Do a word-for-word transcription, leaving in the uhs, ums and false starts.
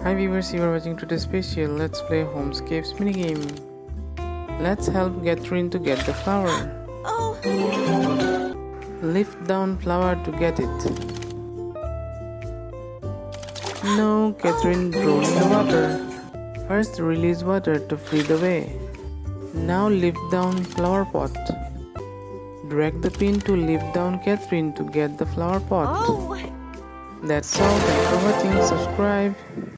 Hi viewers, you are watching today's special Let's Play Homescapes minigame. Let's help Katherine to get the flower. Oh. Lift down flower to get it. No, Katherine drowned in the water. First release water to free the way. Now lift down flower pot. Drag the pin to lift down Katherine to get the flower pot. Oh. That's all. Thanks for watching. Subscribe.